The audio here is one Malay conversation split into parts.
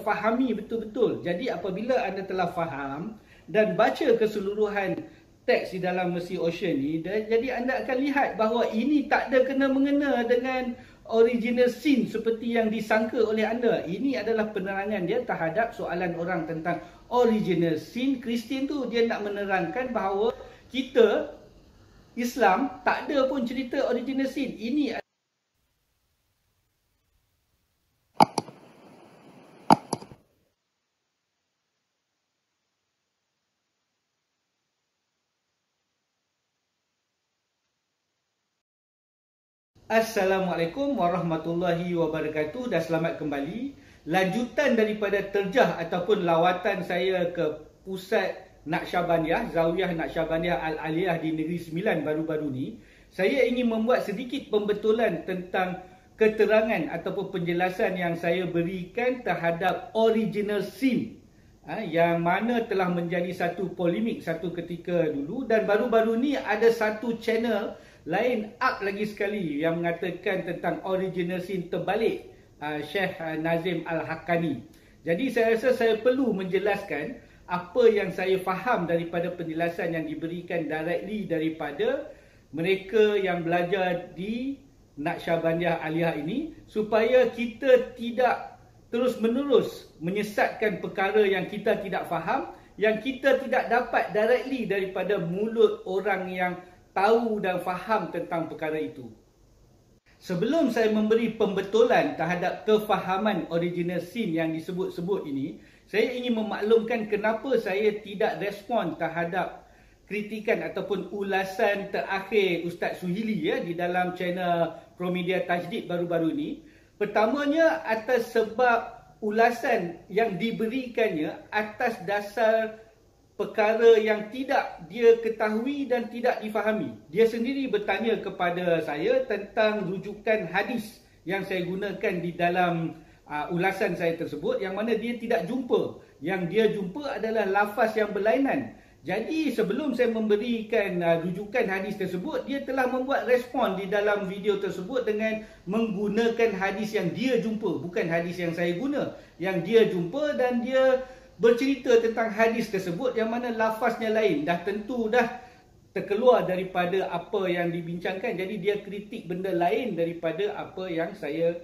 fahami betul-betul. Jadi apabila anda telah faham dan baca keseluruhan teks di dalam Mercy Ocean ni, jadi anda akan lihat bahawa ini tak ada kena-mengena dengan original sin seperti yang disangka oleh anda. Ini adalah penerangan dia terhadap soalan orang tentang original sin. Kristian tu dia nak menerangkan bahawa kita Islam tak ada pun cerita original sin. Ini Assalamualaikum warahmatullahi wabarakatuh dan selamat kembali. Lanjutan daripada terjah ataupun lawatan saya ke pusat Naqsyabandiyah, Zawiyah Naqsyabandiyah Al-Aliyah di Negeri Sembilan baru-baru ni, saya ingin membuat sedikit pembetulan tentang keterangan ataupun penjelasan yang saya berikan terhadap original sin, yang mana telah menjadi satu polemik satu ketika dulu, dan baru-baru ni ada satu channel lain up lagi sekali yang mengatakan tentang original sin terbalik, Syekh Nazim Al-Haqqani. Jadi saya rasa saya perlu menjelaskan apa yang saya faham daripada penjelasan yang diberikan directly daripada mereka yang belajar di Naqsyabandiyah Aliyah ini, supaya kita tidak terus-menerus menyesatkan perkara yang kita tidak faham, yang kita tidak dapat directly daripada mulut orang yang tahu dan faham tentang perkara itu. Sebelum saya memberi pembetulan terhadap kefahaman original sin yang disebut-sebut ini, saya ingin memaklumkan kenapa saya tidak respon terhadap kritikan ataupun ulasan terakhir Ustaz Suhili di dalam channel Promedia Tajdid baru-baru ini. Pertamanya atas sebab ulasan yang diberikannya atas dasar perkara yang tidak dia ketahui dan tidak difahami. Dia sendiri bertanya kepada saya tentang rujukan hadis yang saya gunakan di dalam ulasan saya tersebut, yang mana dia tidak jumpa. Yang dia jumpa adalah lafaz yang berlainan. Jadi sebelum saya memberikan rujukan hadis tersebut, dia telah membuat respon di dalam video tersebut dengan menggunakan hadis yang dia jumpa, bukan hadis yang saya guna. Yang dia jumpa dan dia bercerita tentang hadis tersebut yang mana lafaznya lain. Dah tentu dah terkeluar daripada apa yang dibincangkan. Jadi dia kritik benda lain daripada apa yang saya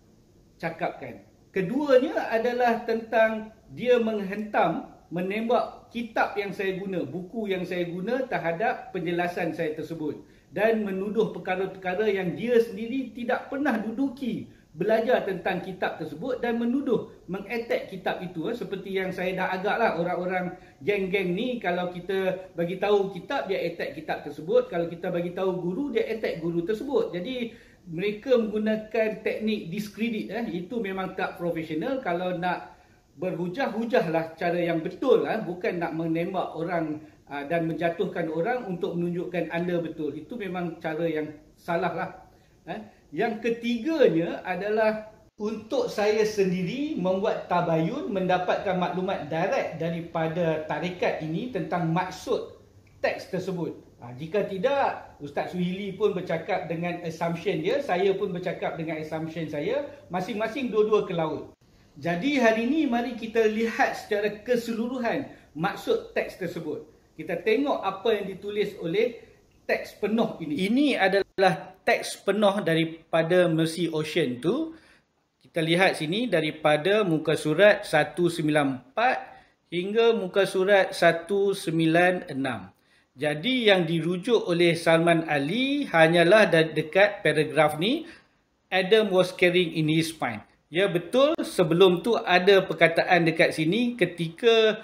cakapkan. Keduanya adalah tentang dia menghentam, menembak kitab yang saya guna, buku yang saya guna terhadap penjelasan saya tersebut, dan menuduh perkara-perkara yang dia sendiri tidak pernah duduki belajar tentang kitab tersebut, dan menuduh mengattack kitab itu. Seperti yang saya dah agaklah, orang-orang geng-geng ni kalau kita bagi tahu kitab, dia attack kitab tersebut. Kalau kita bagi tahu guru, dia attack guru tersebut. Jadi mereka menggunakan teknik diskredit. Itu memang tak profesional. Kalau nak berhujah-hujahlah cara yang betul, bukan nak menembak orang dan menjatuhkan orang untuk menunjukkan anda betul. Itu memang cara yang salah lah. Yang ketiganya adalah untuk saya sendiri membuat tabayun, mendapatkan maklumat direct daripada tarekat ini tentang maksud teks tersebut. Jika tidak, Ustaz Suhili pun bercakap dengan assumption dia, saya pun bercakap dengan assumption saya, masing-masing dua-dua ke laut. Jadi hari ini mari kita lihat secara keseluruhan maksud teks tersebut. Kita tengok apa yang ditulis oleh teks penuh ini. Ini adalah teks penuh daripada Mercy Ocean tu. Kita lihat sini daripada muka surat 194 hingga muka surat 196. Jadi yang dirujuk oleh Salman Ali hanyalah dekat paragraf ni, Adam was carrying in his spine. Ya betul, sebelum tu ada perkataan dekat sini ketika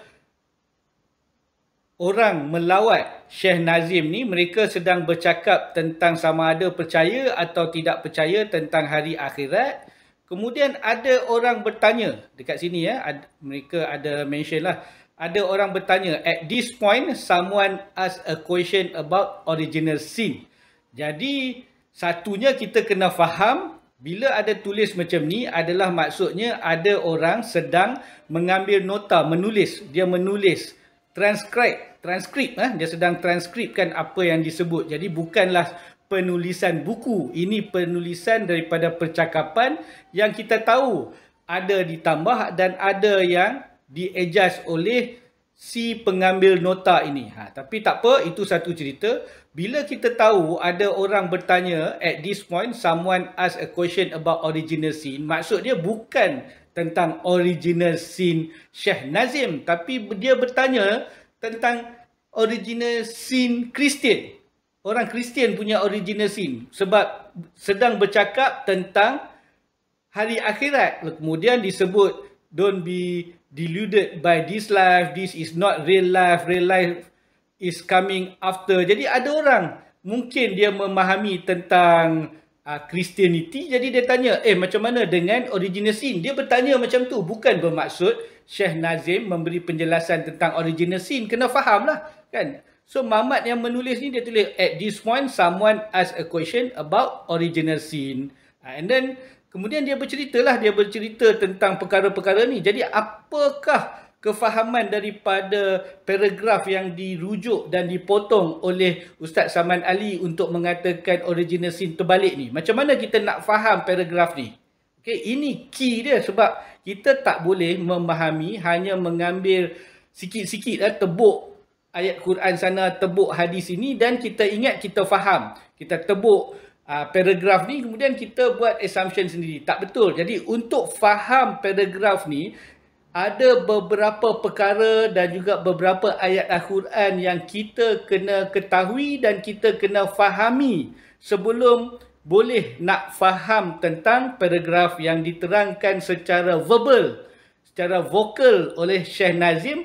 orang melawat Syekh Nazim ni, mereka sedang bercakap tentang sama ada percaya atau tidak percaya tentang hari akhirat. Kemudian ada orang bertanya dekat sini, mereka ada mention lah. Ada orang bertanya, at this point someone ask a question about original sin. Jadi satunya kita kena faham, bila ada tulis macam ni adalah maksudnya ada orang sedang mengambil nota, menulis. Dia menulis, transkrip, dia sedang transkripkan apa yang disebut. Jadi bukanlah penulisan buku, ini penulisan daripada percakapan yang kita tahu ada ditambah dan ada yang di-adjust oleh si pengambil nota ini. Tapi tak apa, itu satu cerita. Bila kita tahu ada orang bertanya, at this point someone ask a question about original sin, maksud dia bukan tentang original sin Syekh Nazim, tapi dia bertanya tentang original sin Kristian. Orang Kristian punya original sin, sebab sedang bercakap tentang hari akhirat. Kemudian disebut, don't be deluded by this life, this is not real life is coming after. Jadi ada orang mungkin dia memahami tentang Christianity, jadi dia tanya, macam mana dengan original sin? Dia bertanya macam tu, bukan bermaksud Syekh Nazim memberi penjelasan tentang original sin. Kena faham lah kan. So Mamat yang menulis ni, dia tulis, at this point someone ask a question about original sin. And then kemudian dia bercerita tentang perkara-perkara ni. Jadi apakah kefahaman daripada paragraf yang dirujuk dan dipotong oleh Ustaz Saman Ali untuk mengatakan original sin terbalik ni? Macam mana kita nak faham paragraf ni? Okay, ini key dia, sebab kita tak boleh memahami hanya mengambil sikit-sikit tebuk ayat Quran sana, tebuk hadis ini dan kita ingat kita faham. Kita tebuk paragraf ni, kemudian kita buat assumption sendiri. Tak betul. Jadi untuk faham paragraf ni, ada beberapa perkara dan juga beberapa ayat Al-Quran yang kita kena ketahui dan kita kena fahami sebelum boleh nak faham tentang paragraf yang diterangkan secara verbal, secara vokal oleh Syekh Nazim,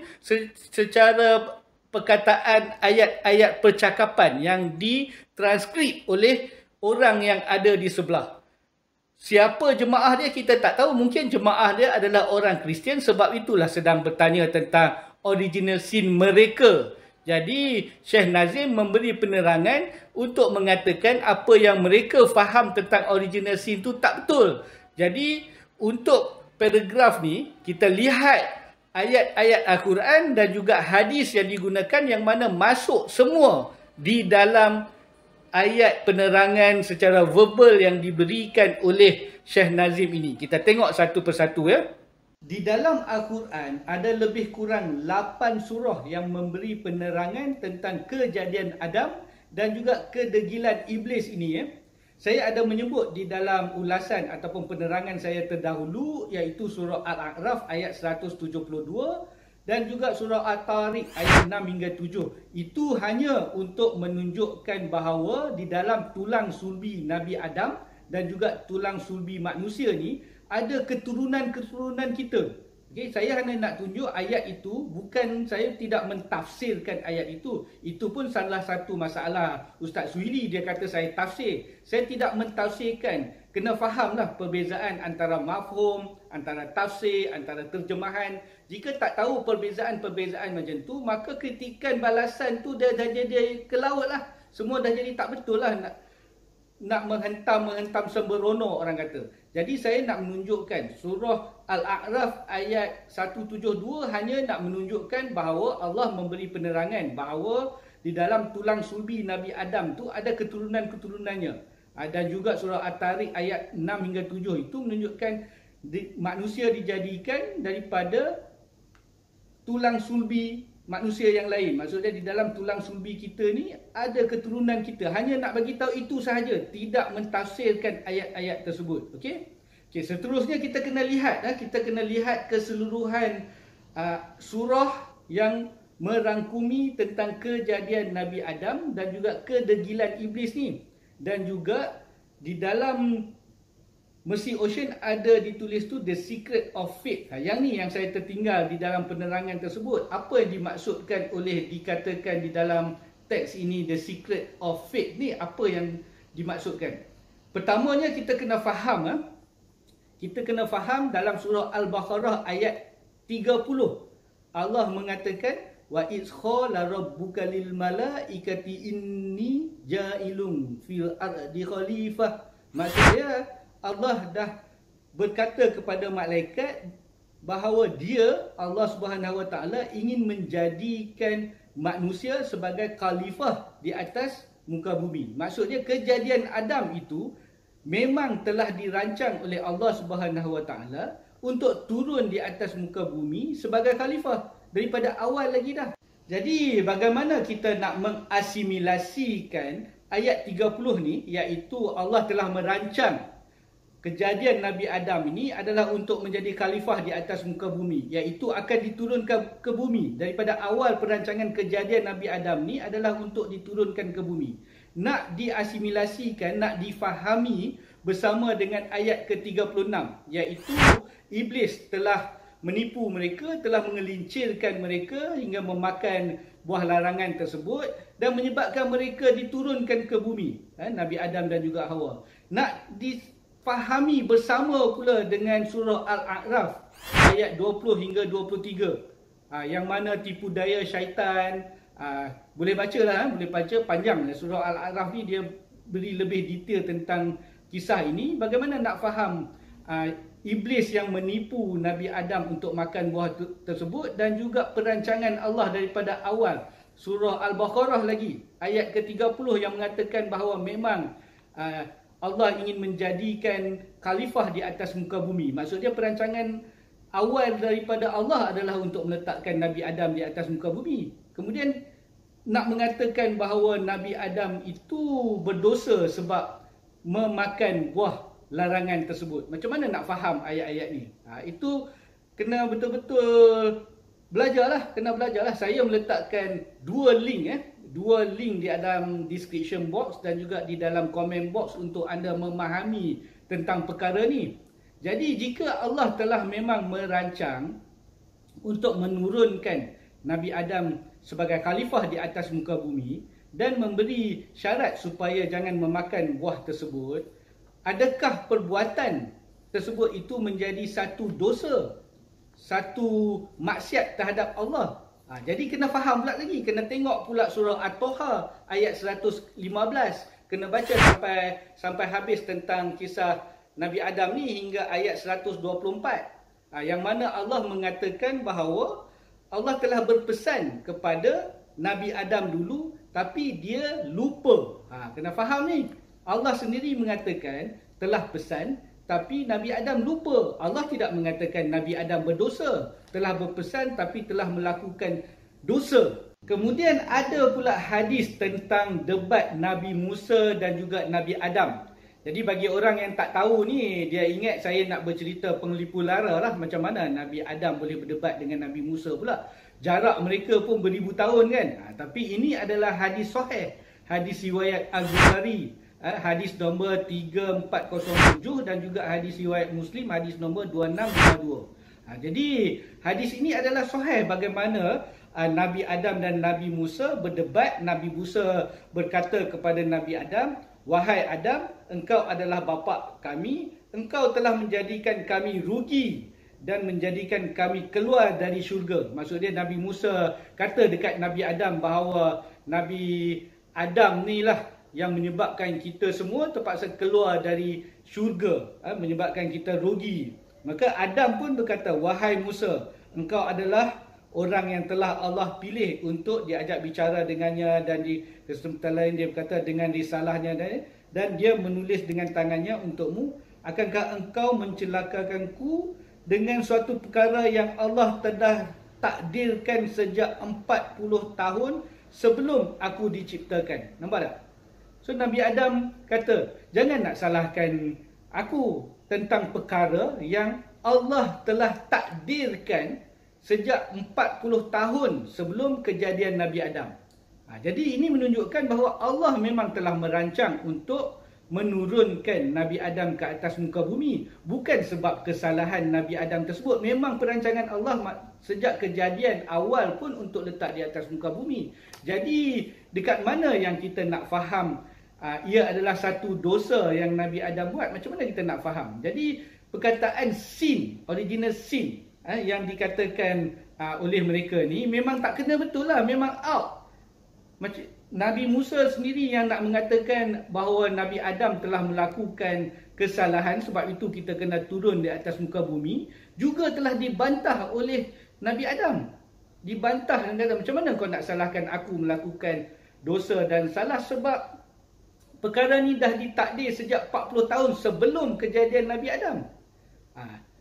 secara perkataan ayat-ayat percakapan yang ditranskrip oleh orang yang ada di sebelah. Siapa jemaah dia kita tak tahu. Mungkin jemaah dia adalah orang Kristian, sebab itulah sedang bertanya tentang original sin mereka. Jadi Syekh Nazim memberi penerangan untuk mengatakan apa yang mereka faham tentang original sin tu tak betul. Jadi untuk paragraf ni kita lihat ayat-ayat Al-Quran dan juga hadis yang digunakan, yang mana masuk semua di dalam ayat penerangan secara verbal yang diberikan oleh Syekh Nazim ini. Kita tengok satu persatu ya. Di dalam Al-Quran ada lebih kurang 8 surah yang memberi penerangan tentang kejadian Adam dan juga kedegilan iblis ini ya. Saya ada menyebut di dalam ulasan ataupun penerangan saya terdahulu, iaitu surah Al-A'raf ayat 172 dan juga surah At-Tariq ayat 6 hingga 7. Itu hanya untuk menunjukkan bahawa di dalam tulang sulbi Nabi Adam dan juga tulang sulbi manusia ni ada keturunan-keturunan kita. Okay, saya hanya nak tunjuk ayat itu, bukan saya tidak mentafsirkan ayat itu. Itu pun salah satu masalah Ustaz Suhili, dia kata saya tafsir. Saya tidak mentafsirkan. Kena fahamlah perbezaan antara mafhum, antara tafsir, antara terjemahan. Jika tak tahu perbezaan-perbezaan macam tu, maka kritikan balasan tu dah jadi ke laut lah. Semua dah jadi tak betul lah. Nak menghentam sembrono orang kata. Jadi saya nak menunjukkan surah Al-A'raf ayat 172 hanya nak menunjukkan bahawa Allah memberi penerangan bahawa di dalam tulang sulbi Nabi Adam tu ada keturunan-keturunannya. Dan juga surah At-Tariq ayat 6 hingga 7 itu menunjukkan manusia dijadikan daripada tulang sulbi manusia yang lain. Maksudnya di dalam tulang sulbi kita ni ada keturunan kita. Hanya nak bagi tahu itu sahaja, tidak mentafsirkan ayat-ayat tersebut. Okey? Okey, seterusnya kita kena lihat keseluruhan surah yang merangkumi tentang kejadian Nabi Adam dan juga kedegilan iblis ni. Dan juga di dalam Mercy Ocean ada ditulis tu The Secret of Faith. Yang ni yang saya tertinggal di dalam penerangan tersebut. Apa yang dimaksudkan oleh dikatakan di dalam teks ini The Secret of Faith ni, apa yang dimaksudkan? Pertamanya kita kena faham dalam surah Al-Baqarah ayat 30. Allah mengatakan wa idh qala rabbuka lil malaikati inni ja'ilun fil ardi khalifah. Maksudnya Allah dah berkata kepada malaikat bahawa dia, Allah Subhanahu Wa Taala, ingin menjadikan manusia sebagai khalifah di atas muka bumi. Maksudnya kejadian Adam itu memang telah dirancang oleh Allah Subhanahu Wa Taala untuk turun di atas muka bumi sebagai khalifah daripada awal lagi dah. Jadi bagaimana kita nak mengasimilasikan ayat 30 ni, iaitu Allah telah merancang kejadian Nabi Adam ini adalah untuk menjadi khalifah di atas muka bumi, iaitu akan diturunkan ke bumi. Daripada awal perancangan kejadian Nabi Adam ni adalah untuk diturunkan ke bumi. Nak diasimilasikan, nak difahami bersama dengan ayat ke-36, iaitu Iblis telah menipu mereka, telah mengelincirkan mereka hingga memakan buah larangan tersebut dan menyebabkan mereka diturunkan ke bumi, Nabi Adam dan juga Hawa. Nak difahami bersama pula dengan surah Al-A'raf ayat 20 hingga 23, yang mana tipu daya syaitan. Boleh baca lah, boleh baca, panjang surah Al-A'raf ni, dia beri lebih detail tentang kisah ini. Bagaimana nak faham Iblis yang menipu Nabi Adam untuk makan buah tersebut, dan juga perancangan Allah daripada awal. Surah Al-Baqarah lagi ayat ke-30 yang mengatakan bahawa memang Allah ingin menjadikan khalifah di atas muka bumi. Maksudnya perancangan awal daripada Allah adalah untuk meletakkan Nabi Adam di atas muka bumi. Kemudian nak mengatakan bahawa Nabi Adam itu berdosa sebab memakan buah larangan tersebut. Macam mana nak faham ayat-ayat ni? Itu kena betul-betul belajarlah, Saya meletakkan dua link di dalam description box dan juga di dalam comment box untuk anda memahami tentang perkara ni. Jadi jika Allah telah memang merancang untuk menurunkan Nabi Adam sebagai khalifah di atas muka bumi dan memberi syarat supaya jangan memakan buah tersebut, adakah perbuatan tersebut itu menjadi satu dosa, satu maksiat terhadap Allah? Jadi kena faham pula lagi, kena tengok pula surah At-Taha ayat 115. Kena baca sampai habis tentang kisah Nabi Adam ni hingga ayat 124. Yang mana Allah mengatakan bahawa Allah telah berpesan kepada Nabi Adam dulu, tapi dia lupa. Kena faham ni. Allah sendiri mengatakan telah pesan, tapi Nabi Adam lupa. Allah tidak mengatakan Nabi Adam berdosa. Telah berpesan tapi telah melakukan dosa. Kemudian ada pula hadis tentang debat Nabi Musa dan juga Nabi Adam. Jadi bagi orang yang tak tahu ni, dia ingat saya nak bercerita penglipu lara lah, macam mana Nabi Adam boleh berdebat dengan Nabi Musa pula. Jarak mereka pun beribu tahun kan. Tapi ini adalah hadis sahih, hadis riwayat Al-Bukhari, hadis nombor 3407, dan juga hadis riwayat Muslim, hadis nombor 2652. Jadi hadis ini adalah sahih bagaimana Nabi Adam dan Nabi Musa berdebat. Nabi Musa berkata kepada Nabi Adam, "Wahai Adam, engkau adalah bapa kami, engkau telah menjadikan kami rugi dan menjadikan kami keluar dari syurga." Maksudnya Nabi Musa kata dekat Nabi Adam bahawa Nabi Adam ni lah yang menyebabkan kita semua terpaksa keluar dari syurga, menyebabkan kita rugi. Maka Adam pun berkata, "Wahai Musa, engkau adalah orang yang telah Allah pilih untuk diajak bicara dengannya," dan di kesempatan lain dia berkata dengan risalahnya, dan dia menulis dengan tangannya untukmu. "Akankah engkau mencelakakanku dengan suatu perkara yang Allah telah takdirkan sejak 40 tahun sebelum aku diciptakan?" Nampak tak? So Nabi Adam kata, jangan nak salahkan aku tentang perkara yang Allah telah takdirkan sejak 40 tahun sebelum kejadian Nabi Adam. Jadi ini menunjukkan bahawa Allah memang telah merancang untuk menurunkan Nabi Adam ke atas muka bumi. Bukan sebab kesalahan Nabi Adam tersebut. Memang perancangan Allah sejak kejadian awal pun untuk letak di atas muka bumi. Jadi dekat mana yang kita nak faham ia adalah satu dosa yang Nabi Adam buat? Macam mana kita nak faham? Jadi perkataan sin, original sin, yang dikatakan oleh mereka ni memang tak kena betul lah, memang out. Macam Nabi Musa sendiri yang nak mengatakan bahawa Nabi Adam telah melakukan kesalahan, sebab itu kita kena turun di atas muka bumi, juga telah dibantah oleh Nabi Adam. Dibantah dan kata, macam mana kau nak salahkan aku melakukan dosa dan salah, sebab perkara ni dah ditakdir sejak 40 tahun sebelum kejadian Nabi Adam.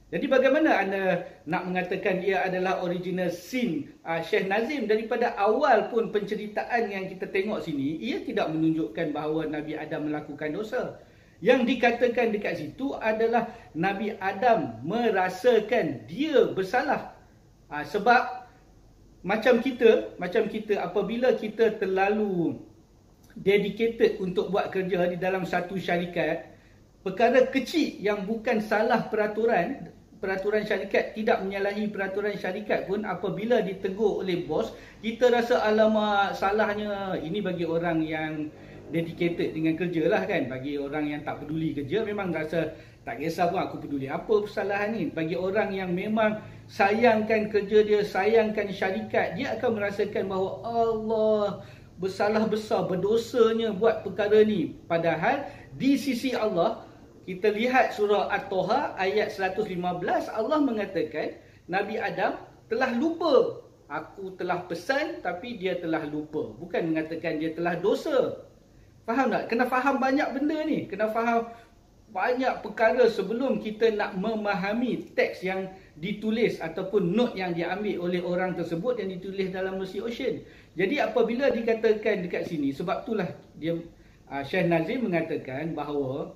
Jadi bagaimana anda nak mengatakan dia adalah original sin Syekh Nazim? Daripada awal pun penceritaan yang kita tengok sini, ia tidak menunjukkan bahawa Nabi Adam melakukan dosa. Yang dikatakan dekat situ adalah Nabi Adam merasakan dia bersalah. Sebab macam kita apabila kita terlalu dedicated untuk buat kerja di dalam satu syarikat, perkara kecil yang bukan salah peraturan syarikat, tidak menyalahi peraturan syarikat pun, apabila ditegur oleh bos, kita rasa alamak salahnya. Ini bagi orang yang dedicated dengan kerja lah kan. Bagi orang yang tak peduli kerja, memang rasa tak kisah pun aku peduli apa kesalahan ni. Bagi orang yang memang sayangkan kerja dia, sayangkan syarikat, dia akan merasakan bahawa Allah bersalah besar, berdosanya buat perkara ni. Padahal di sisi Allah, kita lihat surah At-Toha ayat 115, Allah mengatakan Nabi Adam telah lupa. Aku telah pesan tapi dia telah lupa. Bukan mengatakan dia telah dosa. Faham tak? Kena faham banyak benda ni. Kena faham banyak perkara sebelum kita nak memahami teks yang ditulis ataupun note yang diambil oleh orang tersebut yang ditulis dalam Mercy Ocean. Jadi apabila dikatakan dekat sini, sebab itulah dia Syekh Nazim mengatakan bahawa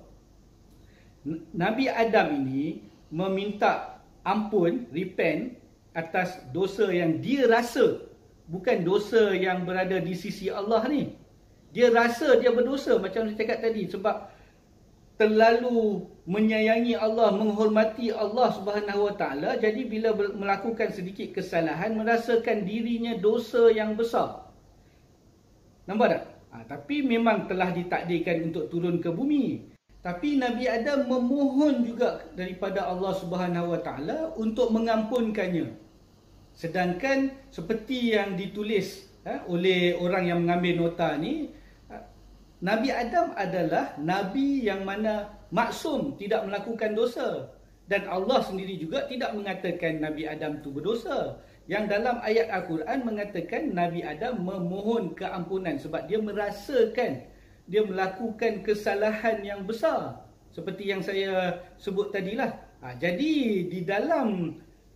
Nabi Adam ini meminta ampun, repent atas dosa yang dia rasa, bukan dosa yang berada di sisi Allah ni. Dia rasa dia berdosa macam saya cakap tadi, sebab terlalu menyayangi Allah, menghormati Allah Subhanahu Wa Taala. Jadi bila melakukan sedikit kesalahan, merasakan dirinya dosa yang besar. Nampak tak? Tapi memang telah ditakdirkan untuk turun ke bumi. Tapi Nabi Adam memohon juga daripada Allah Subhanahu Wa Taala untuk mengampunkannya. Sedangkan seperti yang ditulis oleh orang yang mengambil nota ni, Nabi Adam adalah Nabi yang mana maksum, tidak melakukan dosa. Dan Allah sendiri juga tidak mengatakan Nabi Adam itu berdosa. Yang dalam ayat Al-Quran mengatakan Nabi Adam memohon keampunan sebab dia merasakan dia melakukan kesalahan yang besar. Seperti yang saya sebut tadilah. Jadi di dalam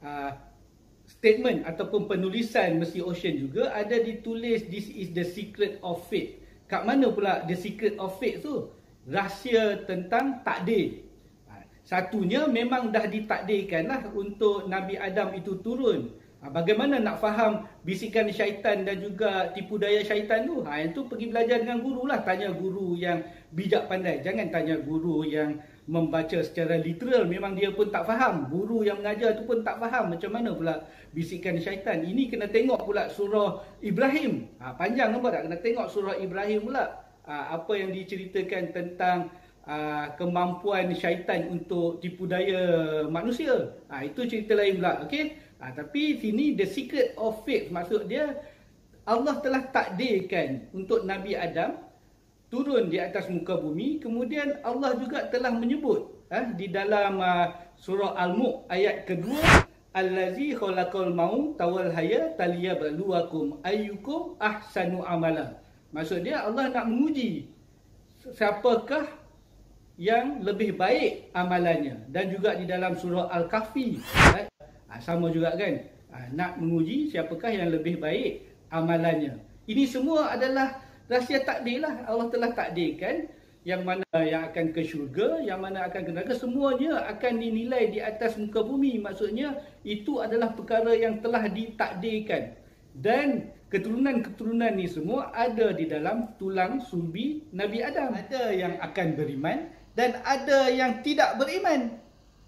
statement ataupun penulisan Mercy Ocean juga ada ditulis this is the secret of faith. Kat mana pula the secret of faith tu? Rahsia tentang takdir. Satunya memang dah ditakdirkan lah untuk Nabi Adam itu turun. Bagaimana nak faham bisikan syaitan dan juga tipu daya syaitan tu? Yang tu pergi belajar dengan guru lah. Tanya guru yang bijak pandai. Jangan tanya guru yang membaca secara literal. Memang dia pun tak faham. Guru yang mengajar tu pun tak faham. Macam mana pula bisikan syaitan? Ini kena tengok pula surah Ibrahim. Panjang nampak tak? Kena tengok surah Ibrahim pula. Apa yang diceritakan tentang kemampuan syaitan untuk tipu daya manusia. Itu cerita lain pula. Okay? Tapi sini the secret of faith, maksud dia Allah telah takdirkan untuk Nabi Adam turun di atas muka bumi. Kemudian Allah juga telah menyebut di dalam surah Al-Mulk ayat kedua, Allazi khalaqal mauta wal hayata liyabluwakum ayyukum ahsanu amala. Maksud dia Allah nak menguji siapakah yang lebih baik amalannya. Dan juga di dalam surah Al-Kahfi sama juga kan, nak menguji siapakah yang lebih baik amalannya. Ini semua adalah rahsia takdir lah. Allah telah takdirkan yang mana yang akan ke syurga, yang mana akan ke neraka, semuanya akan dinilai di atas muka bumi. Maksudnya itu adalah perkara yang telah ditakdirkan. Dan keturunan-keturunan ni semua ada di dalam tulang sulbi Nabi Adam. Ada yang akan beriman dan ada yang tidak beriman.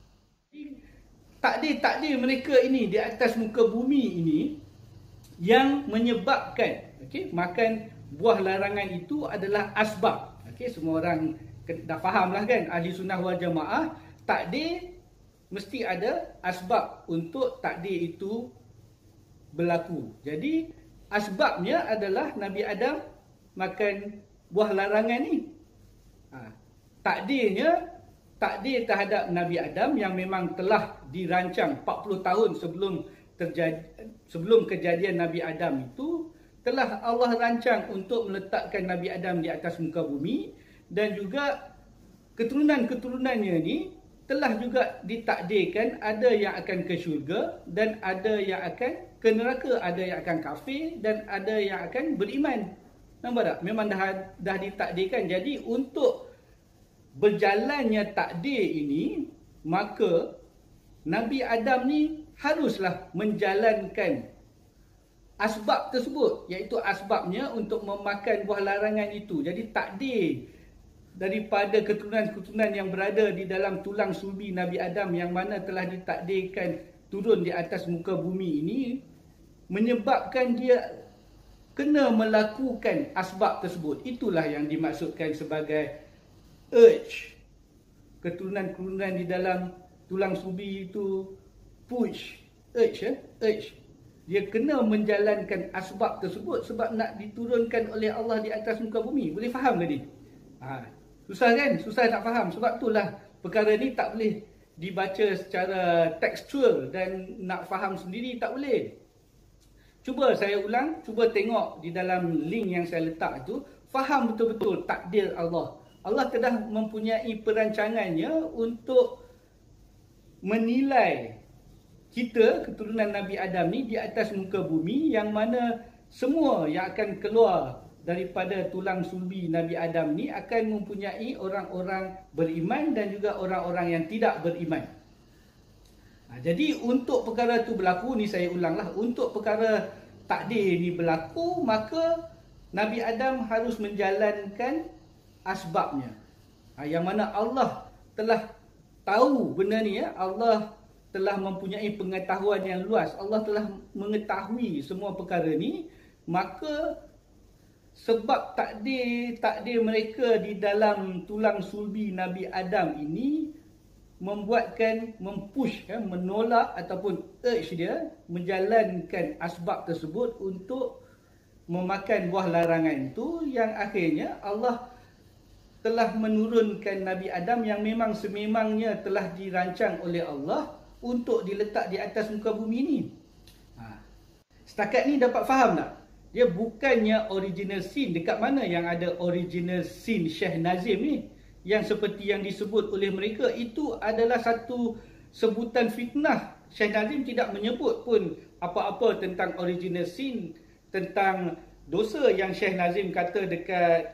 Takdir-takdir mereka ini di atas muka bumi ini yang menyebabkan makan buah larangan itu adalah asbab. Semua orang dah faham lah kan, ahli sunnah wal jamaah, takdir mesti ada asbab untuk takdir itu berlaku. Jadi asbabnya adalah Nabi Adam makan buah larangan ni. Takdir terhadap Nabi Adam yang memang telah dirancang 40 tahun sebelum kejadian Nabi Adam itu, telah Allah rancang untuk meletakkan Nabi Adam di atas muka bumi. Dan juga keturunan-keturunannya ni telah juga ditakdirkan ada yang akan ke syurga dan ada yang akan ke neraka, ada yang akan kafir dan ada yang akan beriman. Nampak tak? Memang dah ditakdirkan. Jadi untuk berjalannya takdir ini, maka Nabi Adam ni haruslah menjalankan asbab tersebut, iaitu asbabnya untuk memakan buah larangan itu. Jadi takdir daripada keturunan-keturunan yang berada di dalam tulang sulbi Nabi Adam yang mana telah ditakdirkan turun di atas muka bumi ini menyebabkan dia kena melakukan asbab tersebut. Itulah yang dimaksudkan sebagai urge. Keturunan-keturunan di dalam tulang sulbi itu push, urge. Dia kena menjalankan asbab tersebut sebab nak diturunkan oleh Allah di atas muka bumi. Boleh faham ke ni? Susah kan? Susah nak faham. Sebab itulah perkara ni tak boleh dibaca secara tekstual dan nak faham sendiri tak boleh. Cuba saya ulang, cuba tengok di dalam link yang saya letak itu, faham betul-betul takdir Allah. Allah telah mempunyai perancangannya untuk menilai kita, keturunan Nabi Adam ni di atas muka bumi, yang mana semua yang akan keluar daripada tulang sulbi Nabi Adam ni akan mempunyai orang-orang beriman dan juga orang-orang yang tidak beriman. Jadi untuk perkara tu berlaku ni, saya ulanglah, untuk perkara takdir ni berlaku, maka Nabi Adam harus menjalankan asbabnya. Yang mana Allah telah tahu benda ni, Allah telah mempunyai pengetahuan yang luas. Allah telah mengetahui semua perkara ni, maka sebab takdir mereka di dalam tulang sulbi Nabi Adam ini mempush, menolak ataupun urge dia menjalankan asbab tersebut untuk memakan buah larangan itu, yang akhirnya Allah telah menurunkan Nabi Adam yang memang sememangnya telah dirancang oleh Allah untuk diletak di atas muka bumi ini. Setakat ni dapat faham tak? Dia bukannya original sin. Dekat mana yang ada original sin Syekh Nazim ni? Yang seperti yang disebut oleh mereka, itu adalah satu sebutan fitnah. Syekh Nazim tidak menyebut pun apa-apa tentang original sin, tentang dosa yang Syekh Nazim kata dekat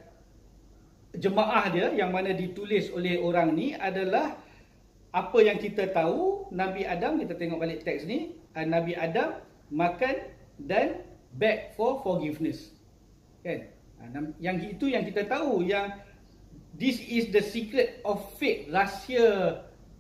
jemaah dia, yang mana ditulis oleh orang ni adalah apa yang kita tahu. Nabi Adam, kita tengok balik teks ni, Nabi Adam makan dan beg for forgiveness, kan? Yang itu yang kita tahu, yang this is the secret of fate, rahsia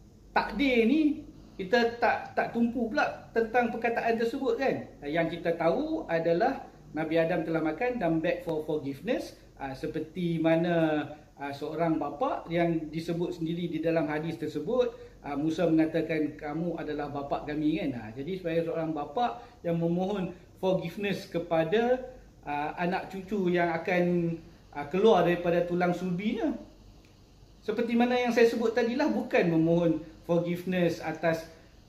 takdir ni. Kita tak tumpu pula tentang perkataan tersebut, kan? Yang kita tahu adalah Nabi Adam telah makan dan beg for forgiveness, seperti mana seorang bapa yang disebut sendiri di dalam hadis tersebut, Musa mengatakan kamu adalah bapa kami, kan? Jadi sebagai seorang bapa yang memohon forgiveness kepada anak cucu yang akan keluar daripada tulang sulbinya. Seperti mana yang saya sebut tadilah, bukan memohon forgiveness atas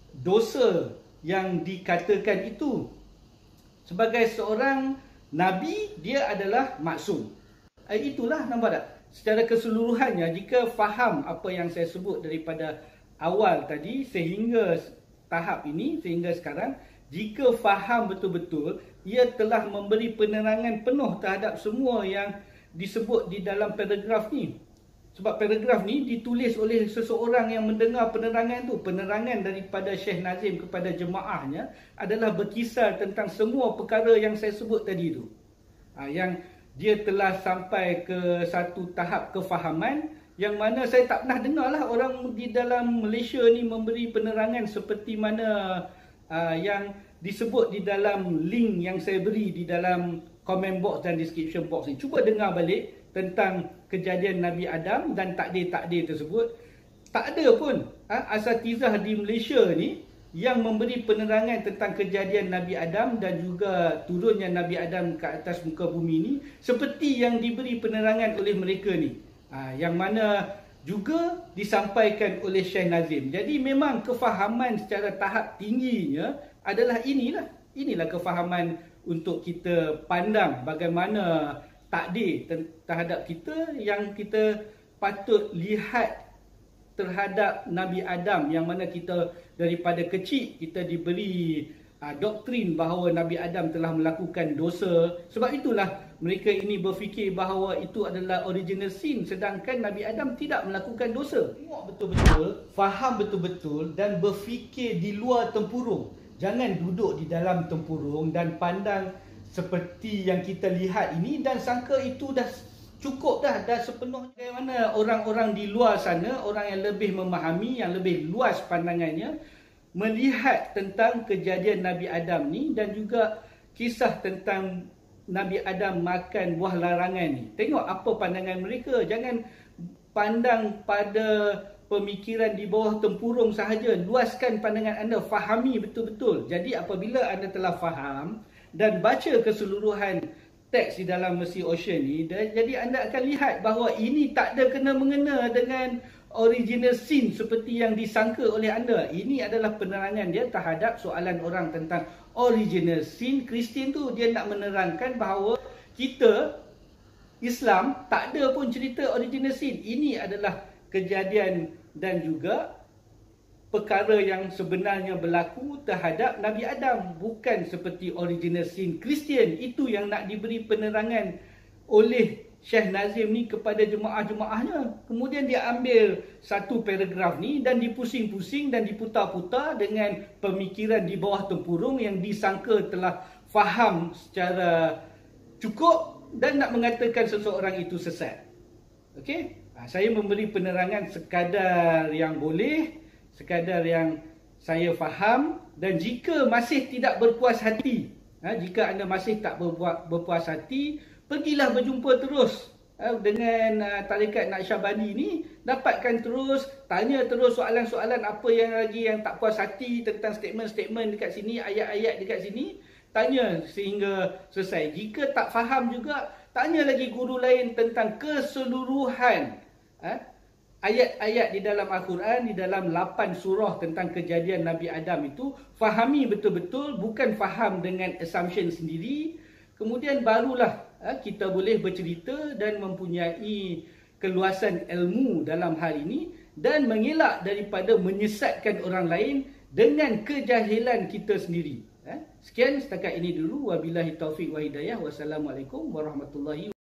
dosa yang dikatakan itu. Sebagai seorang Nabi, dia adalah maksum. Itulah, nampak tak? Secara keseluruhannya, jika faham apa yang saya sebut daripada awal tadi sehingga tahap ini, sehingga sekarang, jika faham betul-betul, ia telah memberi penerangan penuh terhadap semua yang disebut di dalam paragraf ni. Sebab paragraf ni ditulis oleh seseorang yang mendengar penerangan tu. Penerangan daripada Syekh Nazim kepada jemaahnya adalah berkisar tentang semua perkara yang saya sebut tadi tu. Yang dia telah sampai ke satu tahap kefahaman yang mana saya tak pernah dengar lah orang di dalam Malaysia ni memberi penerangan seperti mana yang disebut di dalam link yang saya beri di dalam comment box dan description box ni. Cuba dengar balik tentang kejadian Nabi Adam dan takdir-takdir tersebut. Tak ada pun asatizah di Malaysia ni yang memberi penerangan tentang kejadian Nabi Adam dan juga turunnya Nabi Adam ke atas muka bumi ni seperti yang diberi penerangan oleh mereka ni. Yang mana juga disampaikan oleh Syekh Nazim. Jadi memang kefahaman secara tahap tingginya adalah inilah kefahaman untuk kita pandang bagaimana takdir terhadap kita, yang kita patut lihat terhadap Nabi Adam, yang mana kita daripada kecil kita diberi doktrin bahawa Nabi Adam telah melakukan dosa. Sebab itulah mereka ini berfikir bahawa itu adalah original sin, sedangkan Nabi Adam tidak melakukan dosa. Tengok betul-betul, faham betul-betul dan berfikir di luar tempurung. Jangan duduk di dalam tempurung dan pandang seperti yang kita lihat ini dan sangka itu dah cukup dah sepenuhnya. Bagaimana orang-orang di luar sana, orang yang lebih memahami, yang lebih luas pandangannya, melihat tentang kejadian Nabi Adam ni dan juga kisah tentang Nabi Adam makan buah larangan ni. Tengok apa pandangan mereka. Jangan pandang pada pemikiran di bawah tempurung sahaja. Luaskan pandangan anda, fahami betul-betul. Jadi apabila anda telah faham dan baca keseluruhan teks di dalam Mercy Ocean ni, jadi anda akan lihat bahawa ini tak ada kena-mengena dengan original sin seperti yang disangka oleh anda. Ini adalah penerangan dia terhadap soalan orang tentang original sin. Kristian tu dia nak menerangkan bahawa kita Islam tak ada pun cerita original sin. Ini adalah kejadian dan juga perkara yang sebenarnya berlaku terhadap Nabi Adam, bukan seperti original sin Kristian. Itu yang nak diberi penerangan oleh Syekh Nazim ni kepada jemaah-jemaahnya. Kemudian dia ambil satu paragraf ni dan dipusing-pusing dan diputar-putar dengan pemikiran di bawah tempurung yang disangka telah faham secara cukup dan nak mengatakan seseorang itu sesat. Okey? Saya memberi penerangan sekadar yang boleh, sekadar yang saya faham, dan jika masih tidak berpuas hati, jika anda masih tak berpuas hati, pergilah berjumpa terus dengan tarikat Naqsyabandi ni, dapatkan terus, tanya terus soalan-soalan apa yang lagi yang tak puas hati tentang statement-statement dekat sini, ayat-ayat dekat sini, tanya sehingga selesai. Jika tak faham juga, tanya lagi guru lain tentang keseluruhan ayat-ayat di dalam Al-Quran, di dalam 8 surah tentang kejadian Nabi Adam itu. Fahami betul-betul, bukan faham dengan assumption sendiri. Kemudian barulah kita boleh bercerita dan mempunyai keluasan ilmu dalam hal ini dan mengelak daripada menyesatkan orang lain dengan kejahilan kita sendiri. Sekian setakat ini dulu. Wabillahi taufiq wa hidayah. Wassalamualaikum warahmatullahi wabarakatuh.